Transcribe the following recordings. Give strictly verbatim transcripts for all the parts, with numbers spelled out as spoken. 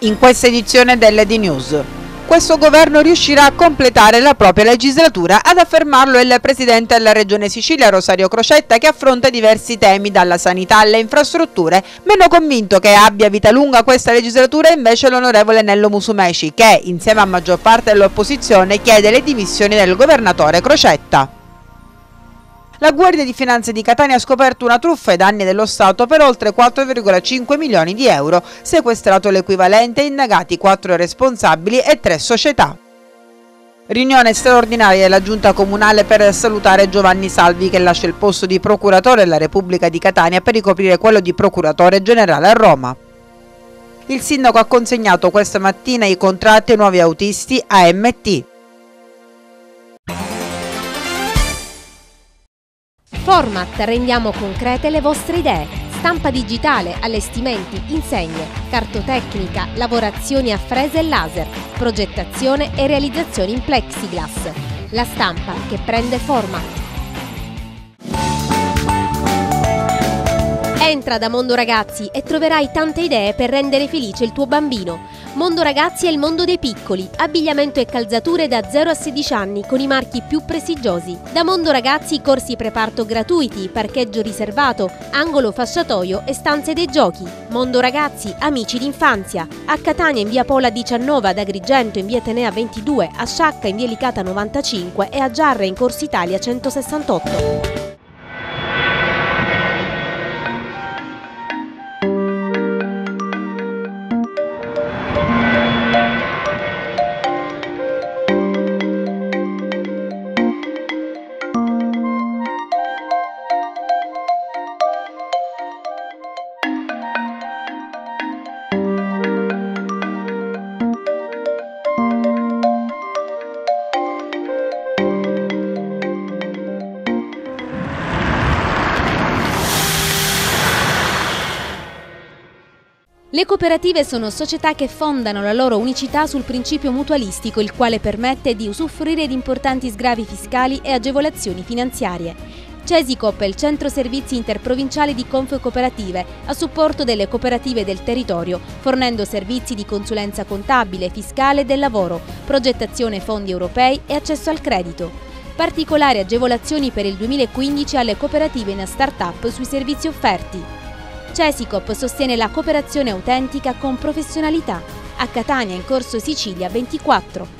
in questa edizione delle D-News. Questo governo riuscirà a completare la propria legislatura, ad affermarlo il presidente della Regione Sicilia Rosario Crocetta, che affronta diversi temi dalla sanità alle infrastrutture. Meno convinto che abbia vita lunga questa legislatura è invece l'onorevole Nello Musumeci, che insieme a maggior parte dell'opposizione chiede le dimissioni del governatore Crocetta. La Guardia di Finanza di Catania ha scoperto una truffa ai danni dello Stato per oltre quattro virgola cinque milioni di euro, sequestrato l'equivalente, indagati quattro responsabili e tre società. Riunione straordinaria della Giunta Comunale per salutare Giovanni Salvi, che lascia il posto di procuratore della Repubblica di Catania per ricoprire quello di procuratore generale a Roma. Il sindaco ha consegnato questa mattina i contratti ai nuovi autisti A M T. Format, rendiamo concrete le vostre idee. Stampa digitale, allestimenti, insegne, cartotecnica, lavorazioni a frese e laser, progettazione e realizzazione in plexiglass. La stampa che prende format. Entra da Mondo Ragazzi e troverai tante idee per rendere felice il tuo bambino. Mondo Ragazzi è il mondo dei piccoli, abbigliamento e calzature da zero a sedici anni con i marchi più prestigiosi. Da Mondo Ragazzi corsi preparto gratuiti, parcheggio riservato, angolo fasciatoio e stanze dei giochi. Mondo Ragazzi, amici d'infanzia. A Catania in via Pola diciannove, ad Agrigento in via Tenea ventidue, a Sciacca in via Licata novantacinque e a Giarre in Corso Italia centosessantotto. Le cooperative sono società che fondano la loro unicità sul principio mutualistico, il quale permette di usufruire di importanti sgravi fiscali e agevolazioni finanziarie. Cesicop è il centro servizi interprovinciale di Confcooperative, a supporto delle cooperative del territorio, fornendo servizi di consulenza contabile, fiscale e del lavoro, progettazione fondi europei e accesso al credito. Particolari agevolazioni per il duemilaquindici alle cooperative in start-up sui servizi offerti. Cesicop sostiene la cooperazione autentica con professionalità. A Catania in Corso Sicilia ventiquattro.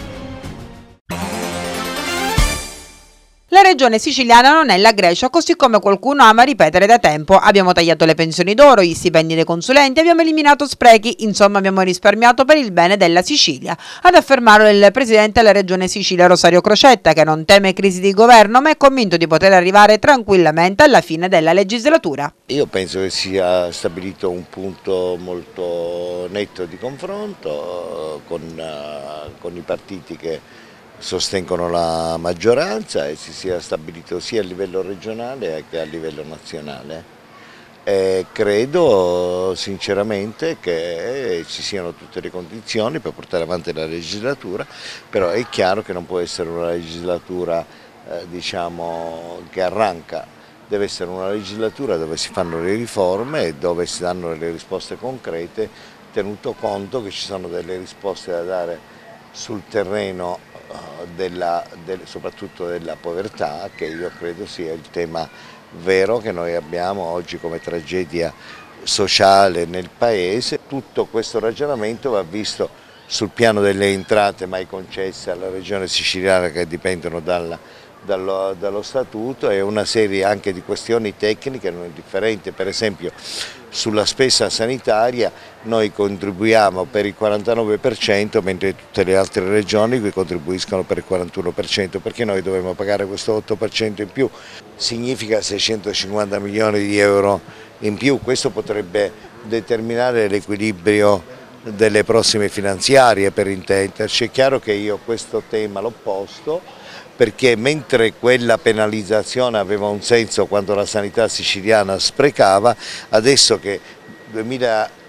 La regione siciliana non è la Grecia, così come qualcuno ama ripetere da tempo. Abbiamo tagliato le pensioni d'oro, gli stipendi dei consulenti, abbiamo eliminato sprechi, insomma abbiamo risparmiato per il bene della Sicilia, ad affermarlo il presidente della regione Sicilia Rosario Crocetta, che non teme crisi di governo ma è convinto di poter arrivare tranquillamente alla fine della legislatura. Io penso che sia stabilito un punto molto netto di confronto con, uh, con i partiti che sostengono la maggioranza e si sia stabilito sia a livello regionale che a livello nazionale. E credo sinceramente che ci siano tutte le condizioni per portare avanti la legislatura, però è chiaro che non può essere una legislatura eh, diciamo, che arranca, deve essere una legislatura dove si fanno le riforme e dove si danno le risposte concrete, tenuto conto che ci sono delle risposte da dare sul terreno Della, del, soprattutto della povertà, che io credo sia il tema vero che noi abbiamo oggi come tragedia sociale nel Paese. Tutto questo ragionamento va visto sul piano delle entrate mai concesse alla regione siciliana, che dipendono dalla, dallo, dallo statuto, e una serie anche di questioni tecniche non differenti. Per esempio sulla spesa sanitaria noi contribuiamo per il quarantanove per cento, mentre tutte le altre regioni qui contribuiscono per il quarantuno per cento, perché noi dovremmo pagare questo otto per cento in più. Significa seicentocinquanta milioni di euro in più. Questo potrebbe determinare l'equilibrio delle prossime finanziarie, per intenderci. È chiaro che io questo tema l'ho posto, perché mentre quella penalizzazione aveva un senso quando la sanità siciliana sprecava, adesso che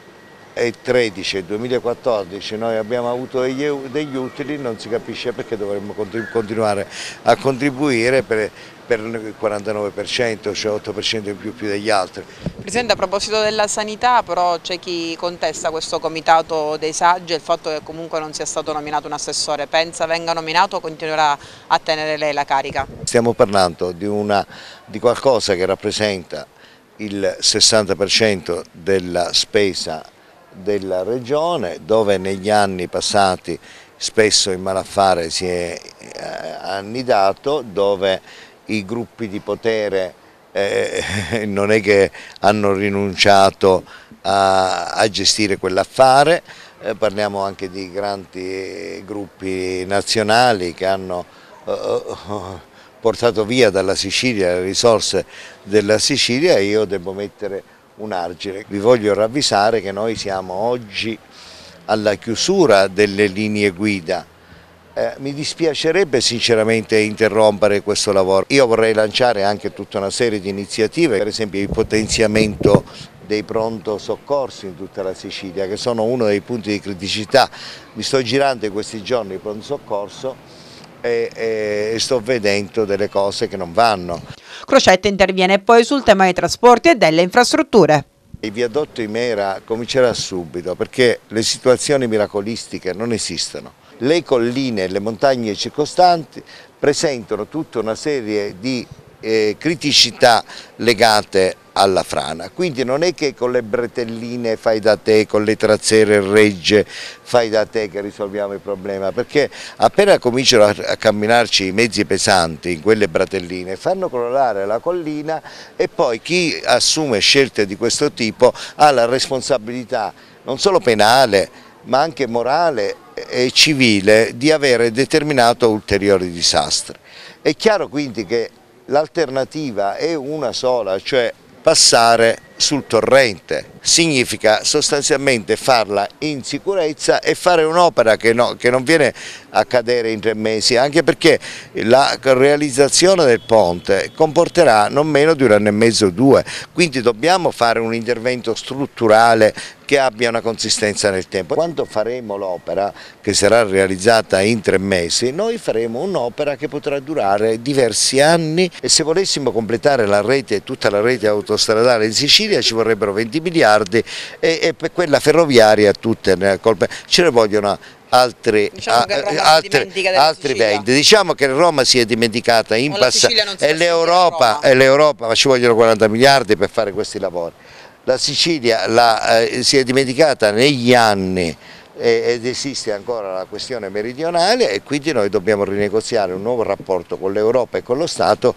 duemilatredici e duemilaquattordici noi abbiamo avuto degli, degli utili, non si capisce perché dovremmo continuare a contribuire per, per il quarantanove per cento, cioè otto per cento in più, più degli altri. Presidente, a proposito della sanità, però c'è chi contesta questo comitato dei saggi e il fatto che comunque non sia stato nominato un assessore. Pensa venga nominato o continuerà a tenere lei la carica? Stiamo parlando di, una, di qualcosa che rappresenta il sessanta per cento della spesa della regione, dove negli anni passati spesso il malaffare si è annidato, dove i gruppi di potere eh, non è che hanno rinunciato a, a gestire quell'affare, eh, parliamo anche di grandi gruppi nazionali che hanno eh, portato via dalla Sicilia le risorse della Sicilia e io devo mettere un argine. Vi voglio ravvisare che noi siamo oggi alla chiusura delle linee guida. Eh, mi dispiacerebbe sinceramente interrompere questo lavoro. Io vorrei lanciare anche tutta una serie di iniziative, per esempio il potenziamento dei pronto soccorsi in tutta la Sicilia, che sono uno dei punti di criticità. Mi sto girando in questi giorni il pronto soccorso e, e sto vedendo delle cose che non vanno. Crocetta interviene poi sul tema dei trasporti e delle infrastrutture. Il viadotto Imera comincerà subito perché le situazioni miracolistiche non esistono. Le colline e le montagne circostanti presentano tutta una serie di eh, criticità legate alla frana, quindi non è che con le bretelline fai da te, con le trazzere regge fai da te che risolviamo il problema, perché appena cominciano a, a camminarci i mezzi pesanti in quelle bratelline fanno crollare la collina e poi chi assume scelte di questo tipo ha la responsabilità non solo penale ma anche morale e civile di avere determinato ulteriori disastri. È chiaro quindi che l'alternativa è una sola, cioè passare sul torrente, significa sostanzialmente farla in sicurezza e fare un'opera che, no, che non viene a cadere in tre mesi, anche perché la realizzazione del ponte comporterà non meno di un anno e mezzo o due, quindi dobbiamo fare un intervento strutturale che abbia una consistenza nel tempo. Quando faremo l'opera, che sarà realizzata in tre mesi, noi faremo un'opera che potrà durare diversi anni e se volessimo completare la rete, tutta la rete autostradale in Sicilia ci vorrebbero venti miliardi e, e per quella ferroviaria tutte ne colpe. Ce ne vogliono altri, diciamo a, altri, altri venti. Diciamo che Roma si è dimenticata in passato e l'Europa, e l'Europa, ma ci vogliono quaranta miliardi per fare questi lavori. La Sicilia la, eh, si è dimenticata negli anni eh, ed esiste ancora la questione meridionale e quindi noi dobbiamo rinegoziare un nuovo rapporto con l'Europa e con lo Stato.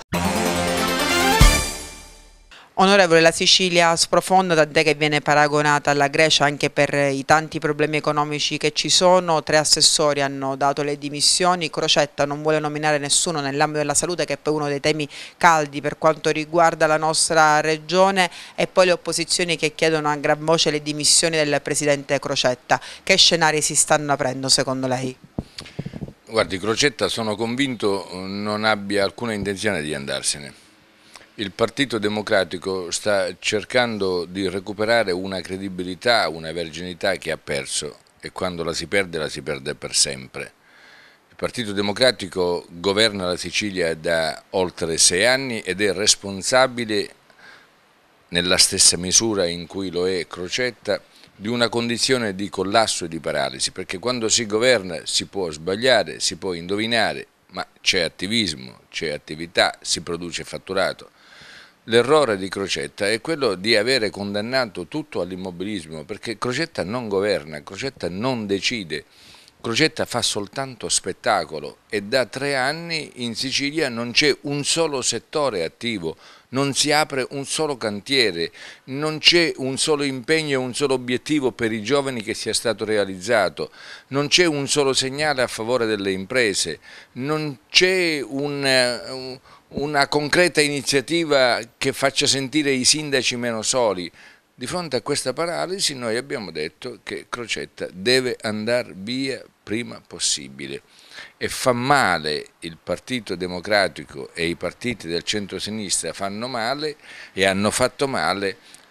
Onorevole, la Sicilia sprofonda, tant'è che viene paragonata alla Grecia anche per i tanti problemi economici che ci sono. Tre assessori hanno dato le dimissioni, Crocetta non vuole nominare nessuno nell'ambito della salute, che è poi uno dei temi caldi per quanto riguarda la nostra regione, e poi le opposizioni che chiedono a gran voce le dimissioni del presidente Crocetta. Che scenari si stanno aprendo secondo lei? Guardi, Crocetta sono convinto non abbia alcuna intenzione di andarsene. Il Partito Democratico sta cercando di recuperare una credibilità, una verginità che ha perso e quando la si perde la si perde per sempre. Il Partito Democratico governa la Sicilia da oltre sei anni ed è responsabile, nella stessa misura in cui lo è Crocetta, di una condizione di collasso e di paralisi, perché quando si governa si può sbagliare, si può indovinare, ma c'è attivismo, c'è attività, si produce fatturato. L'errore di Crocetta è quello di avere condannato tutto all'immobilismo, perché Crocetta non governa, Crocetta non decide, Crocetta fa soltanto spettacolo e da tre anni in Sicilia non c'è un solo settore attivo, non si apre un solo cantiere, non c'è un solo impegno e un solo obiettivo per i giovani che sia stato realizzato, non c'è un solo segnale a favore delle imprese, non c'è un... una concreta iniziativa che faccia sentire i sindaci meno soli. Di fronte a questa paralisi noi abbiamo detto che Crocetta deve andare via prima possibile e fa male il Partito Democratico e i partiti del centro-sinistra fanno male e hanno fatto male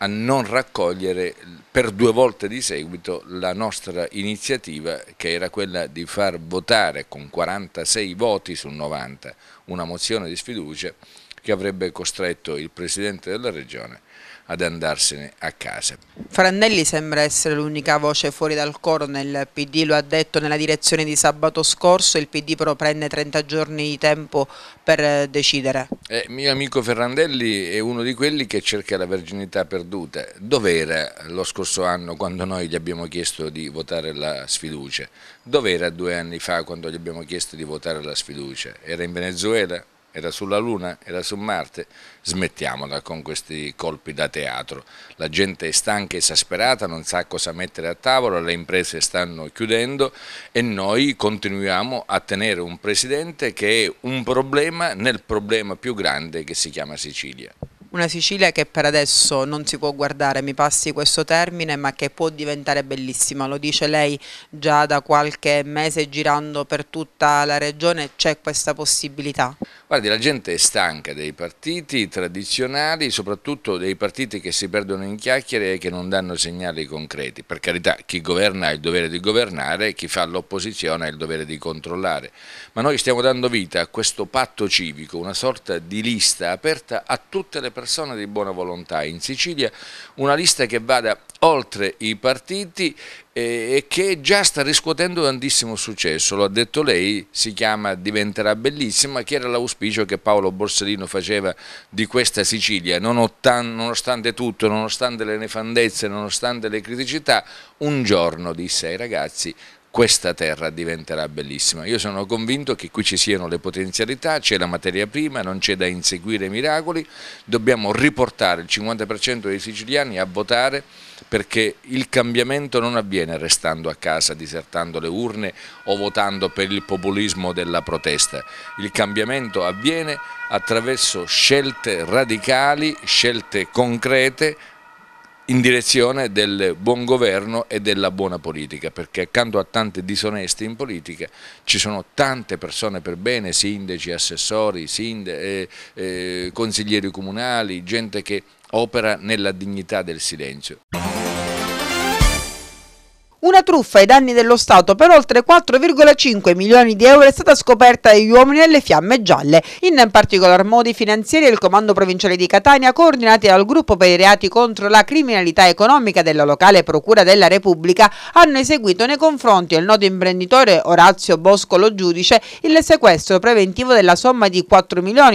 a non raccogliere per due volte di seguito la nostra iniziativa, che era quella di far votare con quarantasei voti su novanta una mozione di sfiducia che avrebbe costretto il Presidente della Regione ad andarsene a casa. Frandelli sembra essere l'unica voce fuori dal coro nel P D, lo ha detto nella direzione di sabato scorso, il P D però prende trenta giorni di tempo per decidere. Eh, mio amico Ferrandelli è uno di quelli che cerca la verginità perduta. Dov'era lo scorso anno quando noi gli abbiamo chiesto di votare la sfiducia? Dov'era due anni fa quando gli abbiamo chiesto di votare la sfiducia? Era in Venezuela? Era sulla Luna? Era su Marte? Smettiamola con questi colpi da teatro. La gente è stanca e esasperata, non sa cosa mettere a tavola, le imprese stanno chiudendo e noi continuiamo a tenere un presidente che è un problema nel problema più grande che si chiama Sicilia. Una Sicilia che per adesso non si può guardare, mi passi questo termine, ma che può diventare bellissima, lo dice lei già da qualche mese girando per tutta la regione, c'è questa possibilità? Guardi, la gente è stanca dei partiti tradizionali, soprattutto dei partiti che si perdono in chiacchiere e che non danno segnali concreti. Per carità, chi governa ha il dovere di governare, chi fa l'opposizione ha il dovere di controllare. Ma noi stiamo dando vita a questo patto civico, una sorta di lista aperta a tutte le persone di buona volontà in Sicilia, una lista che vada oltre i partiti e che già sta riscuotendo tantissimo successo. Lo ha detto lei, si chiama Diventerà Bellissima, che era l'auspicio che Paolo Borsellino faceva di questa Sicilia. Nonostante tutto, nonostante le nefandezze, nonostante le criticità, un giorno disse ai ragazzi: questa terra diventerà bellissima. Io sono convinto che qui ci siano le potenzialità, c'è la materia prima, non c'è da inseguire miracoli, dobbiamo riportare il cinquanta per cento dei siciliani a votare, perché il cambiamento non avviene restando a casa, disertando le urne o votando per il populismo della protesta. Il cambiamento avviene attraverso scelte radicali, scelte concrete, in direzione del buon governo e della buona politica, perché accanto a tanti disonesti in politica ci sono tante persone per bene, sindaci, assessori, sinde, eh, eh, consiglieri comunali, gente che opera nella dignità del silenzio. Una truffa ai danni dello Stato per oltre quattro virgola cinque milioni di euro è stata scoperta dagli uomini delle Fiamme Gialle. In particolar modo i finanzieri del Comando Provinciale di Catania, coordinati dal Gruppo per i reati contro la criminalità economica della locale Procura della Repubblica, hanno eseguito nei confronti del noto imprenditore Orazio Boscolo Giudice il sequestro preventivo della somma di quattro milioni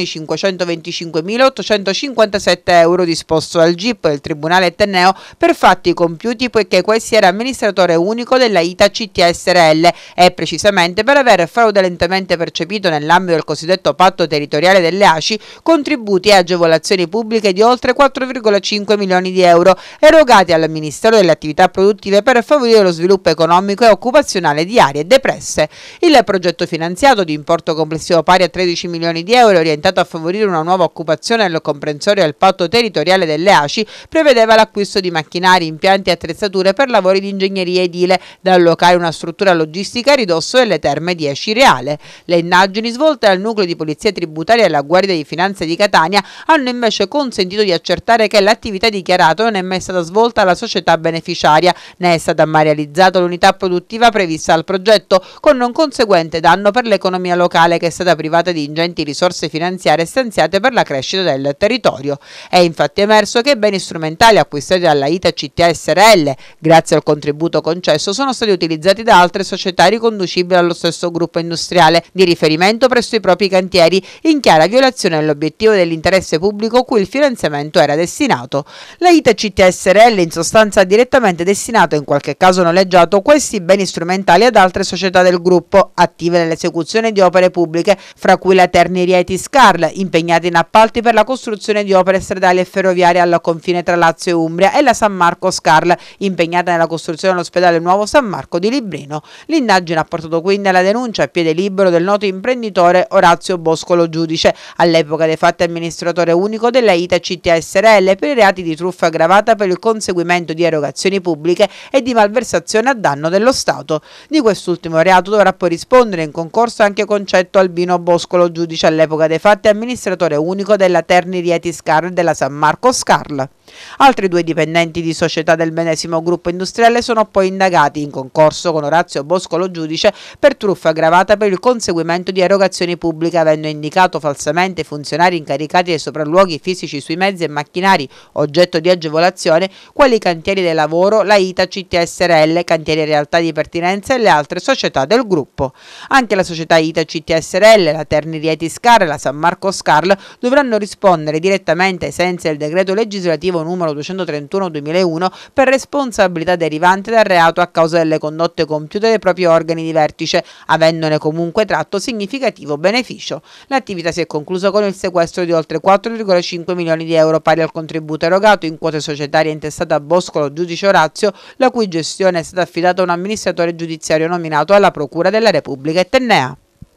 cinquecentoventicinquemilaottocentocinquantasette euro disposto dal G I P del Tribunale Etneo per fatti compiuti poiché questi era amministratore unico della I T A C T A S R L e precisamente per aver fraudolentemente percepito nell'ambito del cosiddetto patto territoriale delle A C I contributi e agevolazioni pubbliche di oltre quattro virgola cinque milioni di euro erogati al Ministero delle Attività Produttive per favorire lo sviluppo economico e occupazionale di aree depresse. Il progetto finanziato di importo complessivo pari a tredici milioni di euro orientato a favorire una nuova occupazione nel comprensorio del patto territoriale delle A C I prevedeva l'acquisto di macchinari, impianti e attrezzature per lavori di ingegneria edile da allocare una struttura logistica a ridosso delle terme di Escireale. Le indagini svolte dal nucleo di polizia tributaria e la Guardia di Finanza di Catania hanno invece consentito di accertare che l'attività dichiarata non è mai stata svolta alla società beneficiaria, né è stata mai realizzata l'unità produttiva prevista dal progetto, con un conseguente danno per l'economia locale che è stata privata di ingenti risorse finanziarie stanziate per la crescita del territorio. È infatti emerso che i beni strumentali acquistati dalla I T A C T A S R L, grazie al contributo concesso, sono stati utilizzati da altre società riconducibili allo stesso gruppo industriale di riferimento presso i propri cantieri, in chiara violazione dell'obiettivo dell'interesse pubblico cui il finanziamento era destinato. La I T A C T A S R L in sostanza ha direttamente destinato, in qualche caso noleggiato, questi beni strumentali ad altre società del gruppo, attive nell'esecuzione di opere pubbliche, fra cui la Terni Rieti Scarl, impegnata in appalti per la costruzione di opere stradali e ferroviarie al confine tra Lazio e Umbria, e la San Marco Scarl, impegnata nella costruzione dell'ospedale dell'ospedale Nuovo San Marco di Librino. L'indagine ha portato quindi alla denuncia a piede libero del noto imprenditore Orazio Boscolo Giudice, all'epoca dei fatti amministratore unico della I T A C T A S R L, per i reati di truffa aggravata per il conseguimento di erogazioni pubbliche e di malversazione a danno dello Stato. Di quest'ultimo reato dovrà poi rispondere in concorso anche Concetto Albino Boscolo Giudice, all'epoca dei fatti amministratore unico della Terni Rieti Scar e della San Marco Scarl. Altri due dipendenti di società del medesimo gruppo industriale sono poi indagati in concorso con Orazio Boscolo Giudice per truffa aggravata per il conseguimento di erogazioni pubbliche, avendo indicato falsamente funzionari incaricati dei sopralluoghi fisici sui mezzi e macchinari oggetto di agevolazione quali cantieri del lavoro, la I T A C T A S R L, cantieri realtà di pertinenza e le altre società del gruppo. Anche la società I T A C T A S R L, la Terni Rieti Scar e la San Marco Scarl dovranno rispondere direttamente ai sensi del decreto legislativo numero duecentotrentuno duemilauno per responsabilità derivante dal reato a causa delle condotte compiute dai propri organi di vertice, avendone comunque tratto significativo beneficio. L'attività si è conclusa con il sequestro di oltre quattro virgola cinque milioni di euro pari al contributo erogato in quote societarie intestate a Boscolo Giudice Orazio, la cui gestione è stata affidata a un amministratore giudiziario nominato alla Procura della Repubblica etnea.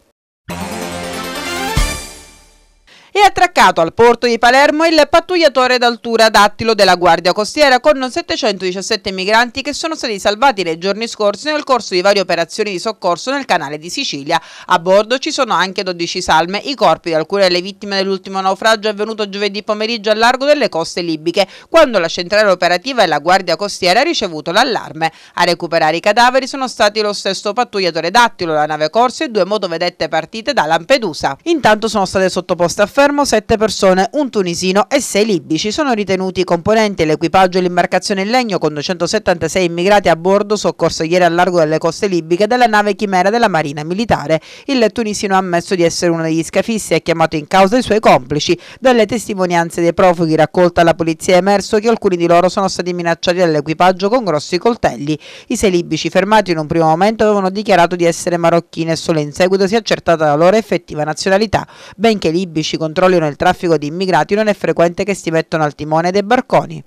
È attraccato al porto di Palermo il pattugliatore d'altura Dattilo della Guardia Costiera con settecentodiciassette migranti che sono stati salvati nei giorni scorsi nel corso di varie operazioni di soccorso nel canale di Sicilia. A bordo ci sono anche dodici salme, i corpi di alcune delle vittime dell'ultimo naufragio avvenuto giovedì pomeriggio al largo delle coste libiche, quando la centrale operativa e la Guardia Costiera ha ricevuto l'allarme. A recuperare i cadaveri sono stati lo stesso pattugliatore Dattilo, la nave Corsi e due motovedette partite da Lampedusa. Intanto sono state sottoposte a fermo sette persone, un tunisino e sei libici. Sono ritenuti componenti l'equipaggio dell'imbarcazione in legno con duecentosettantasei immigrati a bordo soccorso ieri al largo delle coste libiche dalla nave Chimera della Marina Militare. Il tunisino ha ammesso di essere uno degli scafisti e ha chiamato in causa i suoi complici. Dalle testimonianze dei profughi raccolta alla polizia è emerso che alcuni di loro sono stati minacciati dall'equipaggio con grossi coltelli. I sei libici fermati in un primo momento avevano dichiarato di essere marocchini e solo in seguito si è accertata la loro effettiva nazionalità. Benché i libici controllino il traffico di immigrati, non è frequente che si mettano al timone dei barconi.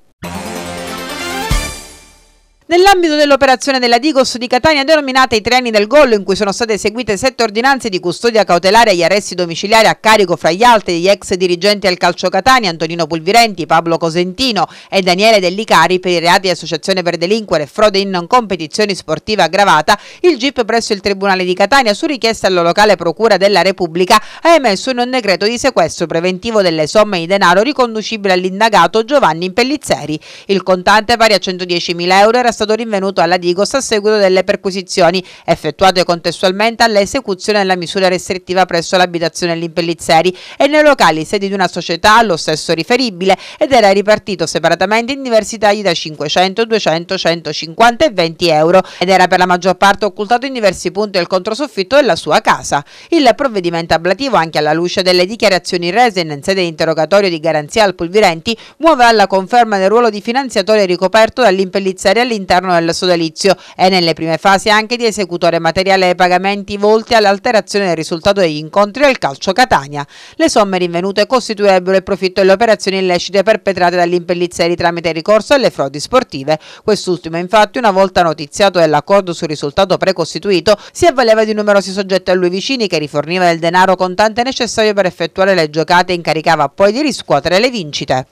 Nell'ambito dell'operazione della Digos di Catania denominata I Treni del Gollo, in cui sono state eseguite sette ordinanze di custodia cautelare agli arresti domiciliari a carico fra gli altri degli ex dirigenti del Calcio Catania Antonino Pulvirenti, Pablo Cosentino e Daniele Dellicari per i reati di associazione per delinquere e frode in competizioni sportive aggravata, il G I P presso il Tribunale di Catania, su richiesta alla locale Procura della Repubblica, ha emesso un decreto di sequestro preventivo delle somme di denaro riconducibile all'indagato Giovanni Pellizzeri. Il contante, pari a centodiecimila euro, era stato rinvenuto alla Digos a seguito delle perquisizioni effettuate contestualmente all'esecuzione della misura restrittiva presso l'abitazione dell'Impellizzeri e nei locali sedi di una società allo stesso riferibile, ed era ripartito separatamente in diversi tagli da cinquecento, duecento, centocinquanta e venti euro ed era per la maggior parte occultato in diversi punti del controsoffitto della sua casa. Il provvedimento ablativo, anche alla luce delle dichiarazioni rese in sede di interrogatorio di garanzia al Pulvirenti, muove alla conferma del ruolo di finanziatore ricoperto dall'Impellizzeri all'interno del sodalizio e nelle prime fasi anche di esecutore materiale dei pagamenti volti all'alterazione del risultato degli incontri al Calcio Catania. Le somme rinvenute costituirebbero il profitto delle operazioni illecite perpetrate dall'Impellizzeri tramite ricorso alle frodi sportive. Quest'ultimo, infatti, una volta notiziato dell'accordo sul risultato precostituito, si avvaleva di numerosi soggetti a lui vicini che riforniva del denaro contante necessario per effettuare le giocate e incaricava poi di riscuotere le vincite.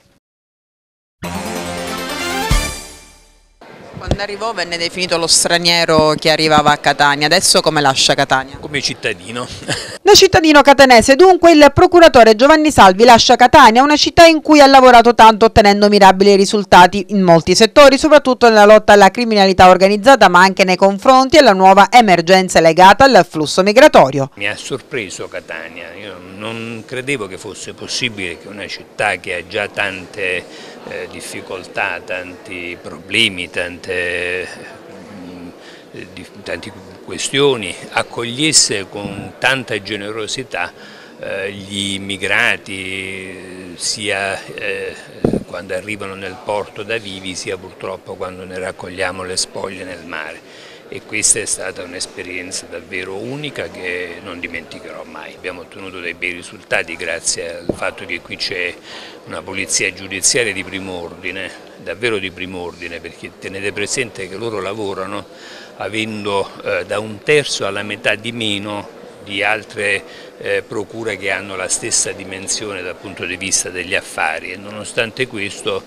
Quando arrivò venne definito lo straniero che arrivava a Catania, adesso come lascia Catania? Come cittadino. Da cittadino catanese, dunque, il procuratore Giovanni Salvi lascia Catania, una città in cui ha lavorato tanto ottenendo mirabili risultati in molti settori, soprattutto nella lotta alla criminalità organizzata, ma anche nei confronti della nuova emergenza legata al flusso migratorio. Mi ha sorpreso Catania, io non credevo che fosse possibile che una città che ha già tante eh, difficoltà, tanti problemi, tante, eh, di, tante questioni, accogliesse con tanta generosità eh, gli immigrati, sia eh, quando arrivano nel porto da vivi, sia purtroppo quando ne raccogliamo le spoglie nel mare. E questa è stata un'esperienza davvero unica che non dimenticherò mai. Abbiamo ottenuto dei bei risultati grazie al fatto che qui c'è una polizia giudiziaria di primo ordine, davvero di prim'ordine, perché tenete presente che loro lavorano avendo eh, da un terzo alla metà di meno di altre eh, procure che hanno la stessa dimensione dal punto di vista degli affari, e nonostante questo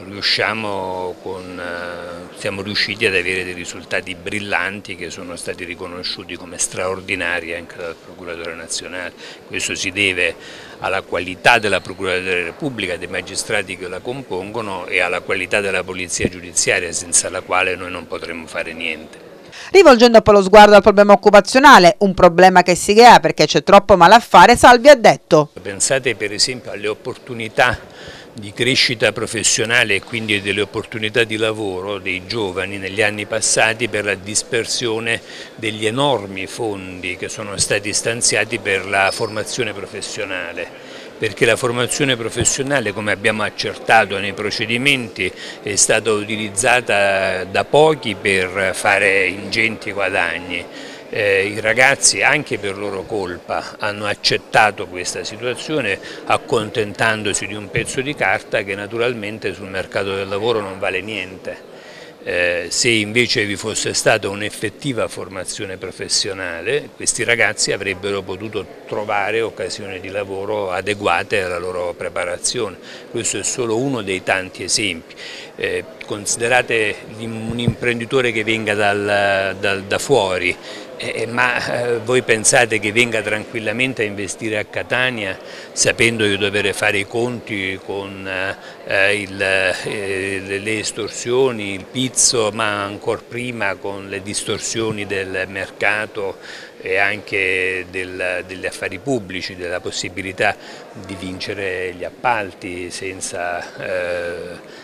riusciamo con, eh, siamo riusciti ad avere dei risultati brillanti che sono stati riconosciuti come straordinari anche dal Procuratore Nazionale. Questo si deve alla qualità della Procura della Repubblica, dei magistrati che la compongono, e alla qualità della Polizia Giudiziaria, senza la quale noi non potremmo fare niente. Rivolgendo poi lo sguardo al problema occupazionale, un problema che si crea perché c'è troppo malaffare, Salvi ha detto: pensate per esempio alle opportunità di crescita professionale e quindi delle opportunità di lavoro dei giovani negli anni passati per la dispersione degli enormi fondi che sono stati stanziati per la formazione professionale. Perché la formazione professionale, come abbiamo accertato nei procedimenti, è stata utilizzata da pochi per fare ingenti guadagni. Eh, I ragazzi, anche per loro colpa, hanno accettato questa situazione accontentandosi di un pezzo di carta che naturalmente sul mercato del lavoro non vale niente. Eh, se invece vi fosse stata un'effettiva formazione professionale, questi ragazzi avrebbero potuto trovare occasioni di lavoro adeguate alla loro preparazione. Questo è solo uno dei tanti esempi. Eh, considerate un imprenditore che venga dal, dal, da fuori, eh, ma eh, voi pensate che venga tranquillamente a investire a Catania sapendo di dover fare i conti con eh, il, eh, le estorsioni, il pizzo, ma ancora prima con le distorsioni del mercato e anche del, degli affari pubblici, della possibilità di vincere gli appalti senza eh,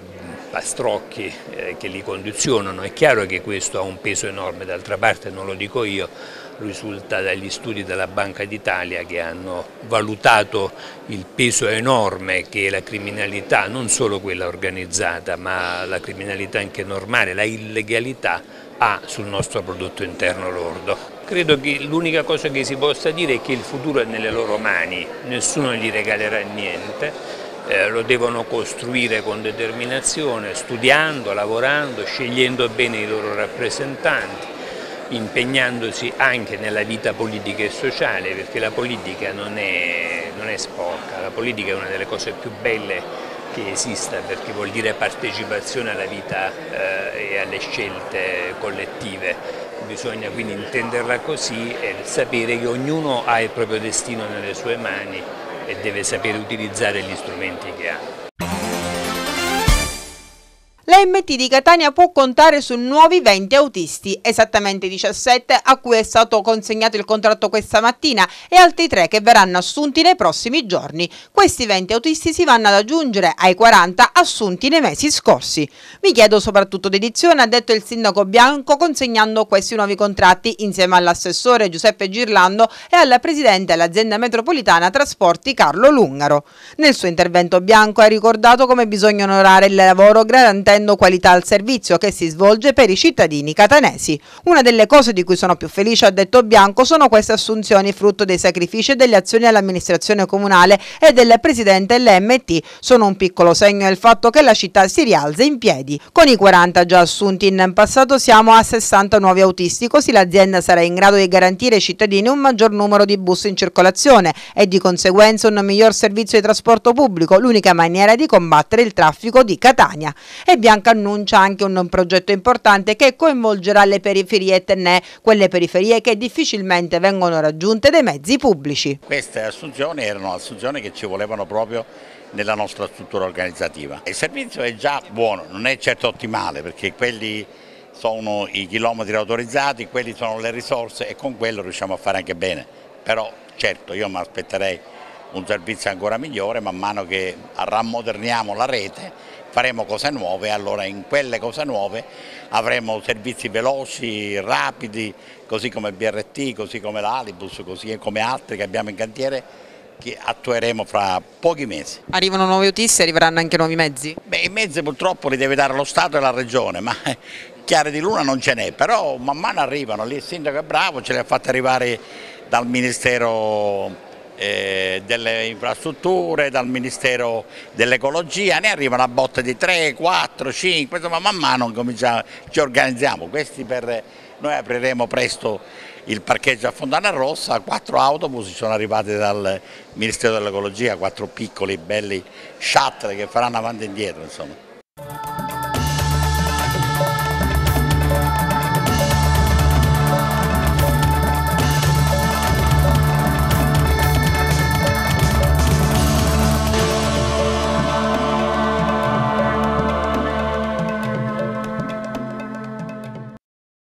pastrocchi eh, che li condizionano. È chiaro che questo ha un peso enorme, d'altra parte non lo dico io, risulta dagli studi della Banca d'Italia che hanno valutato il peso enorme che la criminalità, non solo quella organizzata, ma la criminalità anche normale, la illegalità, ha sul nostro prodotto interno lordo. Credo che l'unica cosa che si possa dire è che il futuro è nelle loro mani, nessuno gli regalerà niente. Eh, lo devono costruire con determinazione, studiando, lavorando, scegliendo bene i loro rappresentanti, impegnandosi anche nella vita politica e sociale, perché la politica non è, non è sporca, la politica è una delle cose più belle che esista, perché vuol dire partecipazione alla vita eh, e alle scelte collettive. Bisogna quindi intenderla così e sapere che ognuno ha il proprio destino nelle sue mani e deve sapere utilizzare gli strumenti che ha. L'A M T di Catania può contare su nuovi venti autisti, esattamente diciassette a cui è stato consegnato il contratto questa mattina e altri tre che verranno assunti nei prossimi giorni. Questi venti autisti si vanno ad aggiungere ai quaranta assunti nei mesi scorsi. Vi chiedo soprattutto dedizione, ha detto il sindaco Bianco, consegnando questi nuovi contratti insieme all'assessore Giuseppe Girlando e al presidente dell'azienda metropolitana trasporti Carlo Lungaro. Nel suo intervento Bianco ha ricordato come bisogna onorare il lavoro garantendo qualità al servizio che si svolge per i cittadini catanesi. Una delle cose di cui sono più felice, ha detto Bianco, sono queste assunzioni frutto dei sacrifici e delle azioni dell'amministrazione comunale e del presidente dell'A M T. Sono un piccolo segno del fatto che la città si rialza in piedi. Con i quaranta già assunti in passato siamo a sessanta nuovi autisti, così l'azienda sarà in grado di garantire ai cittadini un maggior numero di bus in circolazione e di conseguenza un miglior servizio di trasporto pubblico, l'unica maniera di combattere il traffico di Catania. E Bianco annuncia anche un progetto importante che coinvolgerà le periferie etnee, quelle periferie che difficilmente vengono raggiunte dai mezzi pubblici. Queste assunzioni erano assunzioni che ci volevano proprio nella nostra struttura organizzativa. Il servizio è già buono, non è certo ottimale, perché quelli sono i chilometri autorizzati, quelli sono le risorse e con quello riusciamo a fare anche bene. Però certo io mi aspetterei un servizio ancora migliore, man mano che rammoderniamo la rete faremo cose nuove e allora in quelle cose nuove avremo servizi veloci, rapidi, così come il B R T, così come l'Alibus, così come altri che abbiamo in cantiere, che attueremo fra pochi mesi. Arrivano nuovi autisti, arriveranno anche nuovi mezzi? Beh, i mezzi purtroppo li deve dare lo Stato e la Regione, ma chiare di luna non ce n'è, però man mano arrivano, lì il sindaco è bravo, ce li ha fatti arrivare dal Ministero eh, delle infrastrutture, dal Ministero dell'Ecologia, ne arrivano a botte di tre, quattro, cinque, insomma man mano cominciamo, ci organizziamo. Questi per, noi apriremo presto il parcheggio a Fontana Rossa, quattro autobus sono arrivati dal Ministero dell'Ecologia, quattro piccoli belli shuttle che faranno avanti e indietro, insomma.